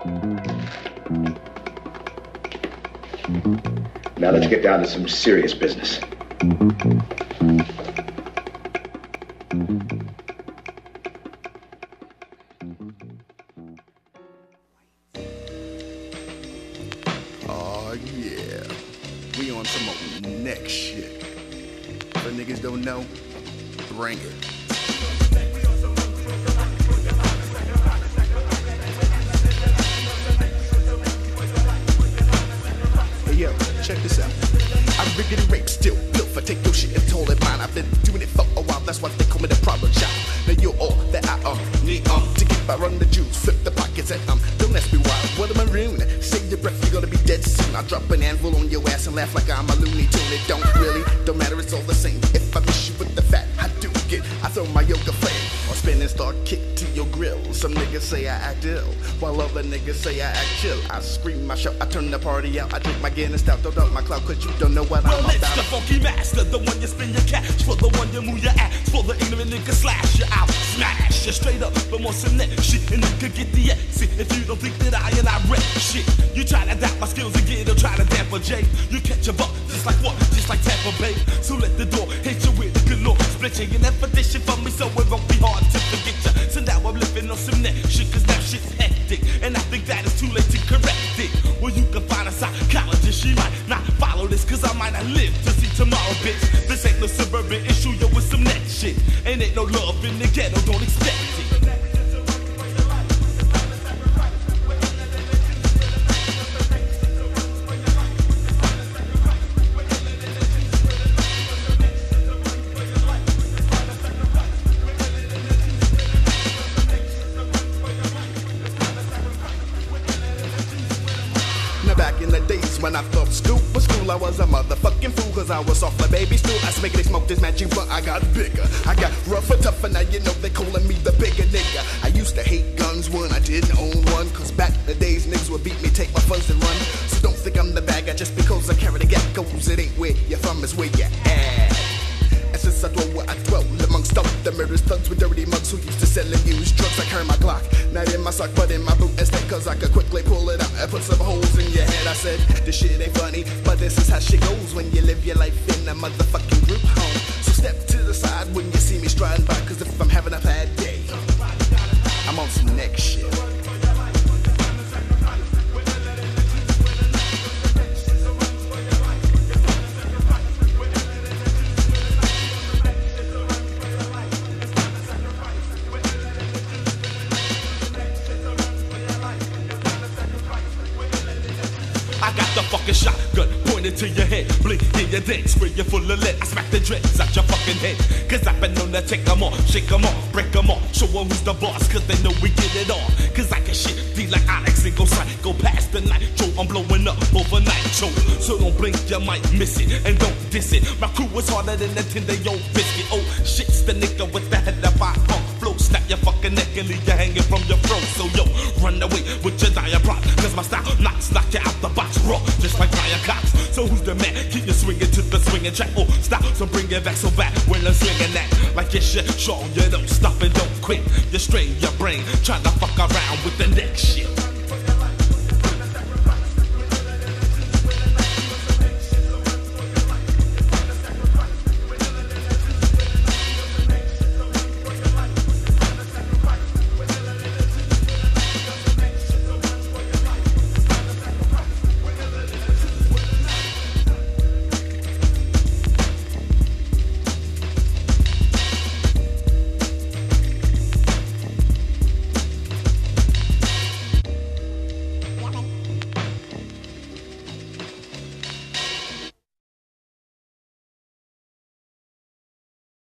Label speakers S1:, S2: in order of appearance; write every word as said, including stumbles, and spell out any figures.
S1: Now let's get down to some serious business.
S2: Oh yeah, we on some more next shit. If niggas don't know, bring it. Yo, check this out. I riggedy rape, still built for take your shit and told it mine. I've been doing it for a while, that's why they call me the problem child. Now you're all that I um need um to get by run the juice, flip the pockets and um don't ask me why. What a maroon, save your breath, you're gonna be dead soon. I'll drop an anvil on your ass and laugh like I'm a Looney Tune. It don't really, don't matter, it's all the same. If I miss you with the fat, I do get. I throw my yoga flame or spin and start kick to your grill. Some niggas say I act ill, while other niggas say I act chill. I scream, I shout, I turn the party out. I drink my Guinness out, don't doubt my clout, cause you don't know what
S3: well,
S2: I'm
S3: it's
S2: about.
S3: The funky master, the one you spin your cash for, the one you move your ass for, the ignorant nigga slash you out, smash you straight up. But more some that shit, and you could get the X. If you don't think that I and I rap shit, you try to doubt my skills again, or try to damper Jay. You catch a buck, just like what? Just like Tampa Bay. So let the door hit you with the good Lord. Split you, you never dish it for me, so it won't be hard to forget you. So now I'm living on some next shit, cause now shit's hectic, and I think that it's too late to correct it. Well, you can find a psychologist, she might not follow this, cause I might not live to see tomorrow, bitch. This ain't no suburban issue, yo, it's some next shit. And ain't no love in the ghetto, don't expect it.
S2: Back in the days when I thought school was cool, I was a motherfucking fool, cause I was off like baby stool. I smack they smoke this magic, but I got bigger. I got rougher, tougher, now you know they calling me the bigger nigga. I used to hate guns when I didn't own one, cause back in the days niggas would beat me, take my funds and run. So don't think I'm the bad guy just because I carry the geckos. It ain't where you're from, it's where you're at. And since I dwell where I dwell, amongst all the murderous thugs with dirty mugs who used to sell and use drugs, I carry my Glock, not in my sock but in my boot instead, cause I could quickly pull it out and put some holes in your head. I said, this shit ain't funny, but this is how shit goes when you live your life in a motherfucking group home. So step to the side when you see me striding by, cause if I'm having a bad day, I'm on some next shit.
S3: The fucking shotgun pointed to your head, blink in your dead, spray you full of lead. I smack the dreads out your fucking head, cause I've been known to take them off, shake them off, break them off, show them who's the boss, cause they know we get it on. Cause I can shit be like Alex and go sight, go past the nitro, I'm blowing up over nitro. So don't blink, you might miss it, and don't diss it. My crew is harder than a ten-day-old biscuit. Oh, shit's the nigga with the head of five funk flow, snap your fucking neck and leave you hanging from your throat. So yo, run away with your diaprop, cause my style knocks, knock you out the box raw, just like Brian Cox. So who's the man? Keep you swinging to the swinging track. Oh, stop, so bring it back so back when I'm swinging that. Like your shit, sure, you don't stop and don't quit. You strain your brain, trying to fuck around with the next shit.